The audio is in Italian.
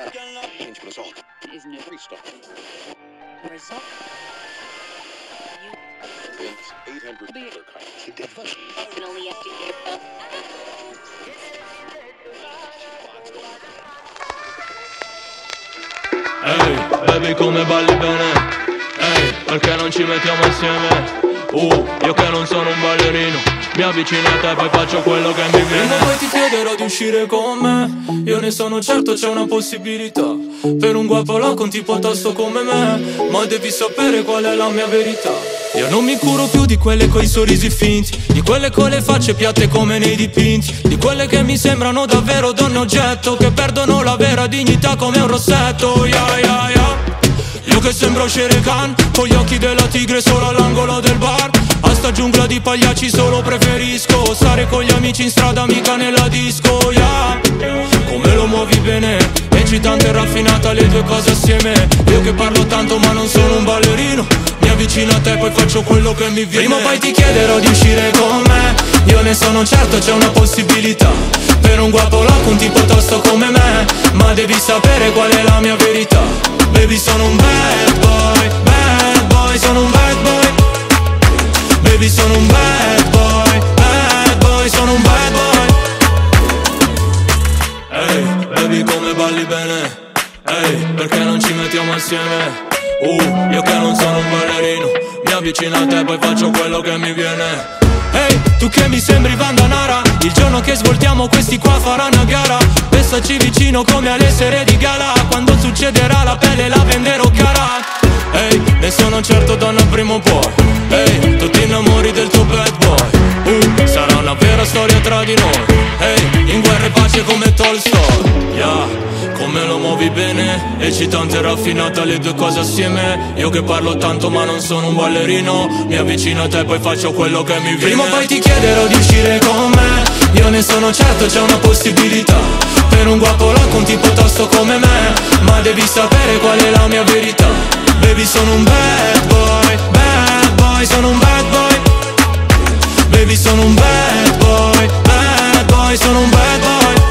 Ehi, baby come balli bene. Ehi, perché non ci mettiamo insieme? Io che non sono un ballerino, mi avvicino a te e poi faccio quello che mi viene. Ma poi ti chiederò di uscire con me. Io ne sono certo, c'è una possibilità per un guapolò con tipo tosto come me. Ma devi sapere qual è la mia verità. Io non mi curo più di quelle coi sorrisi finti, di quelle con le facce piatte come nei dipinti, di quelle che mi sembrano davvero donne oggetto, che perdono la vera dignità come un rossetto. Yeah, yeah, yeah. Io che sembro Shere Khan, con gli occhi della tigre solo all'angolo del bar. A sta giungla di pagliacci solo preferisco stare con gli amici in strada, mica nella disco, yeah. Come lo muovi bene, eccitante e raffinata, le due cose assieme. Io che parlo tanto ma non sono un ballerino, mi avvicino a te e poi faccio quello che mi viene. Prima o poi ti chiederò di uscire con me. Io ne sono certo, c'è una possibilità per un guapolò con tipo tosto come me. Ma devi sapere qual è la mia verità. Baby sono un bad boy, sono un bad boy. Baby sono un bad boy, sono un bad boy. Ehi, baby come balli bene. Ehi, perché non ci mettiamo assieme? Io che non sono un ballerino, mi avvicino a te e poi faccio quello che mi viene. Ehi, tu che mi sembri Vandanara, il giorno che svoltiamo questi qua farà una gara. Pensaci vicino come alle serie di gala, quando succederà la pelle la venderò cara. Ehi, ne sono certo donna prima o poi. Ehi, tu ti innamori del tuo bad boy. Sarà una vera storia tra di noi. Ehi, in guerra e pace come Tolstoi. Yeah. Come lo muovi bene, eccitante e raffinata, le due cose assieme. Io che parlo tanto ma non sono un ballerino, mi avvicino a te e poi faccio quello che mi viene. Prima o poi ti chiederò di uscire con me. Io ne sono certo, c'è una possibilità per un guapolò con tipo tosto come me. Ma devi sapere qual è la mia verità. Baby sono un bad boy, sono un bad boy. Baby sono un bad boy, sono un bad boy.